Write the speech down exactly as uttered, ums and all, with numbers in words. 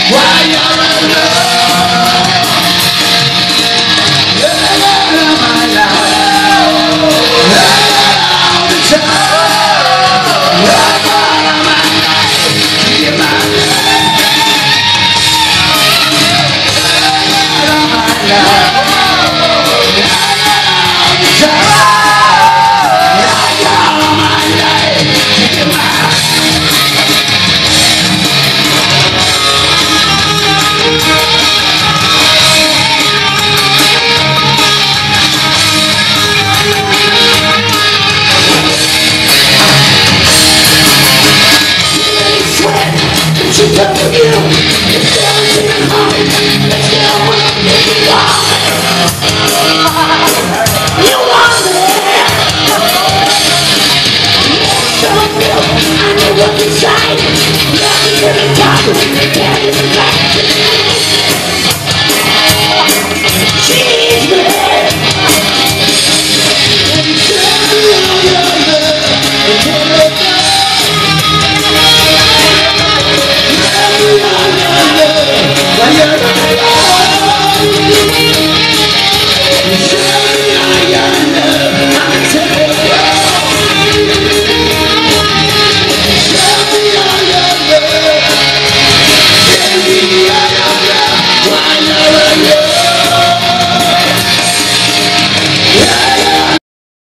while you're alone. You're the love of my life. All the time. You're the love of my life. You're my love. You're the love of my life. All the time. You're the love of my life. You're my she took you, it's still in your heart, it's still will make you want you want it. So real, I know what's inside. Nothing to the top.